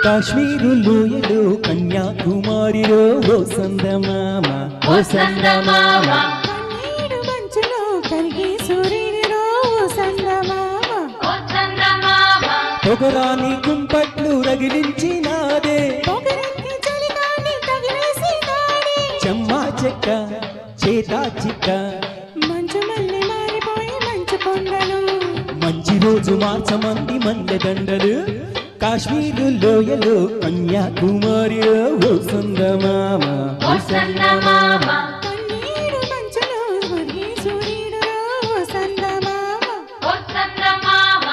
కాశ్మీరు లోయలో కన్యాకుమారిలో ఓ సందమామ ఓ సందమామ కన్నీరు మంచులో కరిగి సూర్యుడిలో ఓ సందమామ ఓ సందమామ పొగరాని కుంపట్లు రగిలించినాదే పొగరెక్కి చలిగాలి తగిలేసినాడే చెమ్మా చెక్క చేతా చిక్క మంచు మల్లె మారిపోయి మంచు కొండలు మంచి రోజు మార్చమంది మల్లె దండలు కాశ్మీరు లోయలో కన్యాకుమారిలో ఓ సందమామ ఓ సందమామ కన్నీరు మంచులో కరిగి సూర్యుడిలో ఓ సందమామ ఓ సందమామ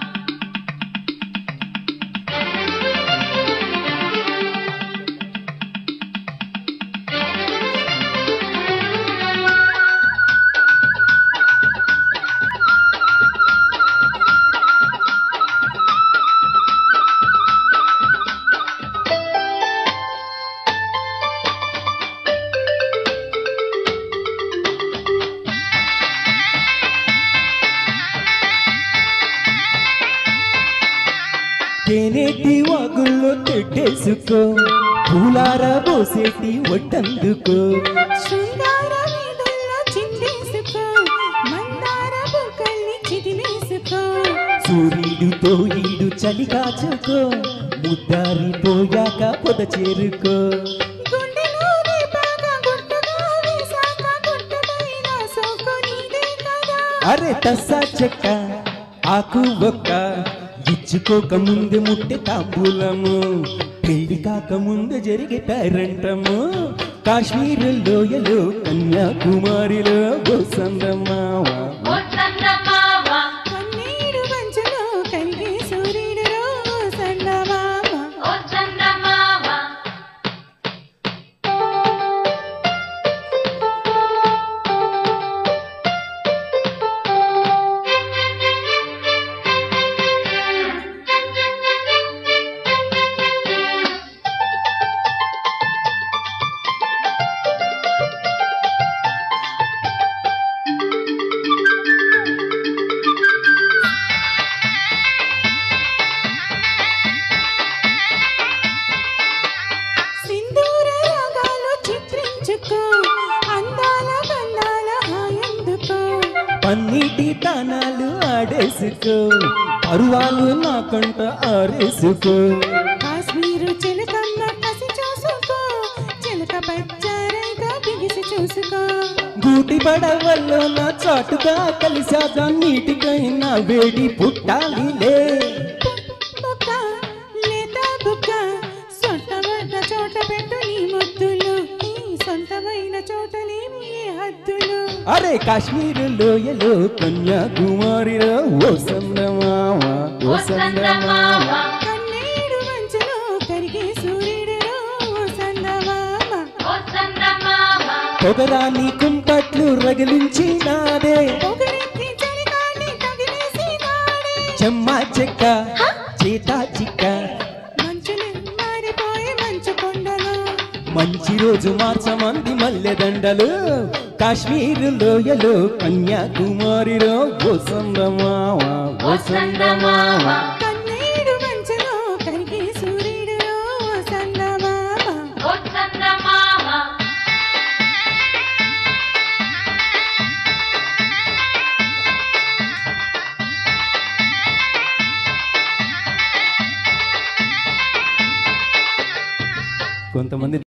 తేనేటి వాగుల్లో తెట్టేసుకో పూలార పోసేటి ఒట్టందుకో శృంగార వీధుల్లో చిందేసుకో మందార బుగ్గల్ని చిదిమేసుకో సూర్యుడితో ఈడు చలి కాచుకో ముద్దారిపోయాక పొద చేరుకో గుండెలోనే బాగా గుర్తుగా వేశాక గుర్తుపైన సోకు నీదే కదా అరే తస్సా చెక్క ఆకు ఒక్క ఇచ్చుకోక ముందు ముట్టె తాంబూలము పెళ్లి కాక ముందు జరిగే పేరంటము కాశ్మీరు లోయలో కన్యాకుమారిలో ఓ సందమామ కన్నీరు మంచులో కరిగే సూర్యుడిలో ఓ సందమామ సింధూర రాగాలు చిత్రించుకో అందాల బంధాల హాయందుకో పన్నీటి తానాలు ఆడేసుకో పరువాలు నా కంట ఆరేసుకో కాశ్మీరు చిలకమ్మ కసి చూసుకో చిలక పచ్చారైగా బిగిసి చూసుకో గూటి పడవల్లో నా చాటుగా కలిసాగా నీటికైనా వేడి పుట్టాలిలే బుక్క లేత బుక్క సొంతమైన చోట పెట్టు నీ ముద్దులు నీ సొంతమైన చోటలేమి ఏ హద్దులు అరే కాశ్మీరు లోయలో కన్యాకుమారిలో ఓ సందమామ ఓ సందమామ కన్నీరు మంచులో కరిగే సూర్యుడిలో ఓ సందమామ పొగరాని కుంపట్లు రగిలించినాదే పొగరెక్కి చలిగాలి తగిలేసినాడే చెమ్మా చెక్క చేతా చిక్క మంచులు మారిపోయి మంచు కొండలు మంచి రోజు మార్చమంది మల్లె దండలు కాశ్మీరు లోయలో కన్యాకుమారిలో ఓ సందమామ ఓ సందమామ కన్నీరు మంచులో కరిగే సూర్యుడిలో ఓ సందమామ కొంతమంది